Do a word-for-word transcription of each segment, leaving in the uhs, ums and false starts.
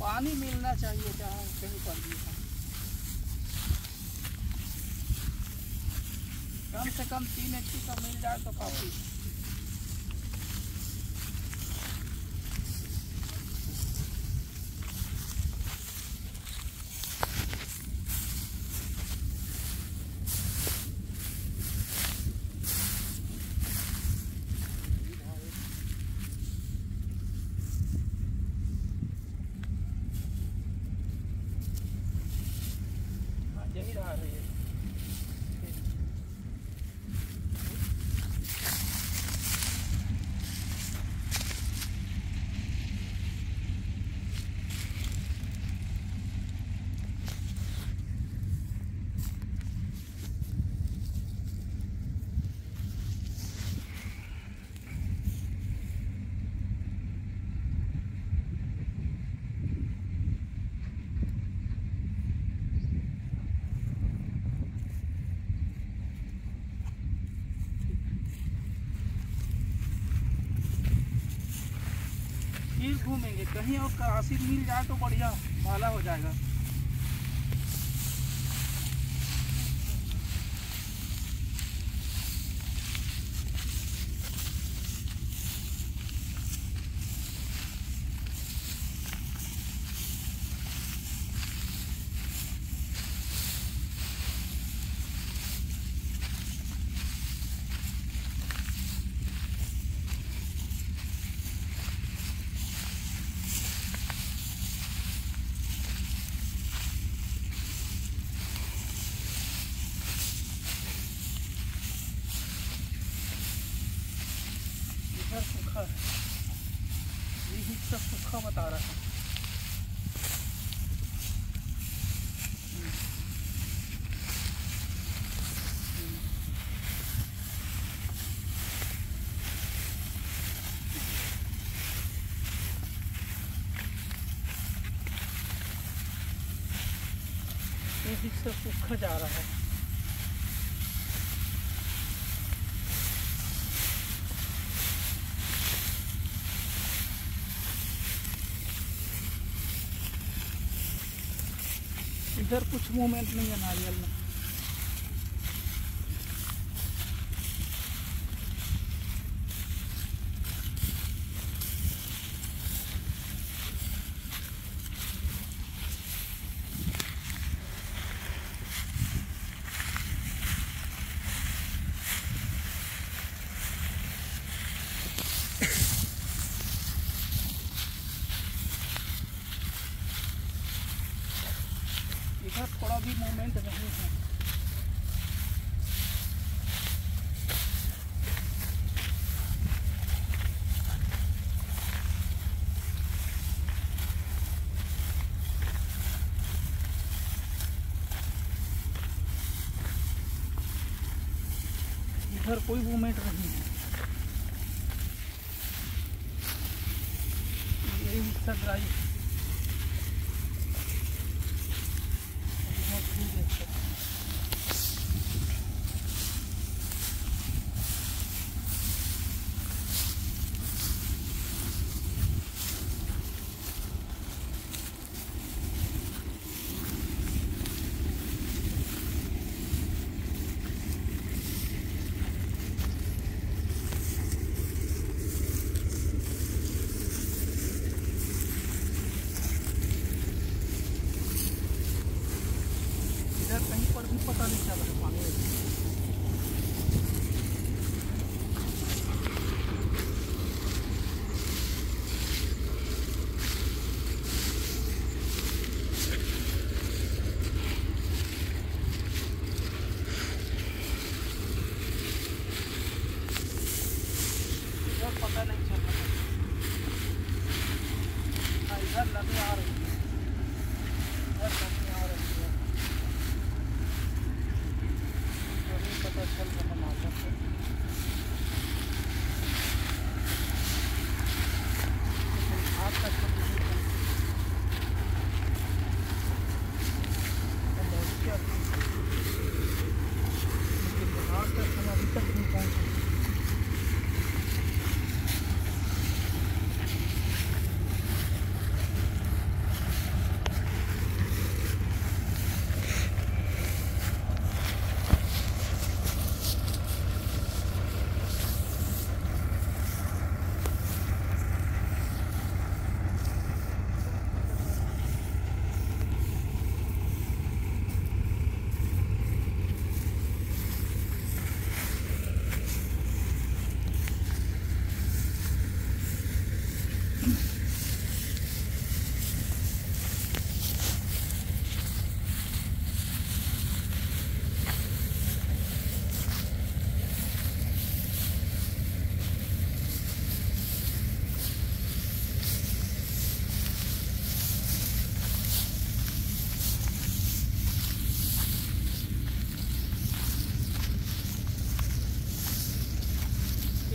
पानी मिलना चाहिए जहाँ कहीं पर भी। कम से कम तीन एच पी का मिल जाए तो काफी। यही रहा रही है। फिर घूमेंगे कहीं और काशी मिल जाए तो बढ़िया भाला हो जाएगा। सूखा है, ये हिस्सा सूखा बता रहा है। ये हिस्सा सूखा जा रहा है। इधर कुछ मूवमेंट नहीं है नारियल में। इधर थोड़ा भी मूवमेंट नहीं है। इधर कोई मूवमेंट नहीं है। यही हिस्सा ड्राई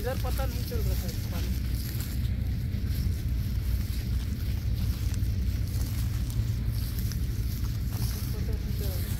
इधर पता नहीं चल रहा है पानी। पता नहीं चल रहा।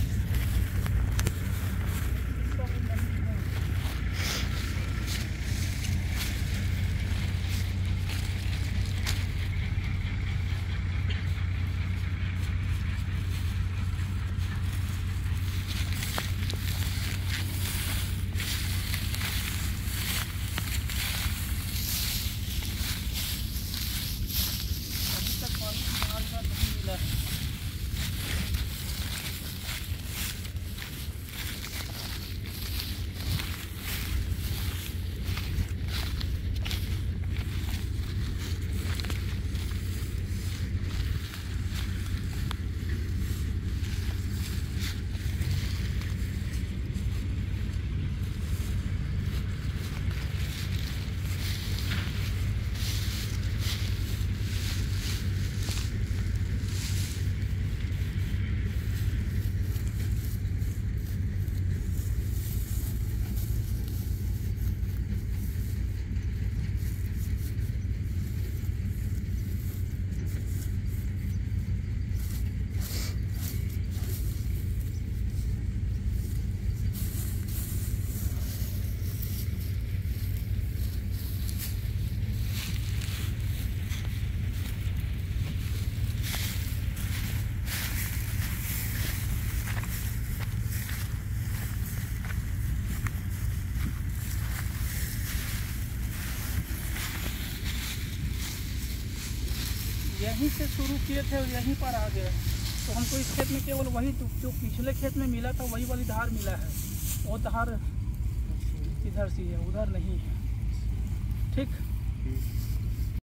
यहीं से शुरू किए थे और यहीं पर आ गए। तो हमको इस खेत में केवल वही जो पिछले खेत में मिला था वही वाली धार मिला है। वो धार इधर सी है, उधर नहीं है। ठीक।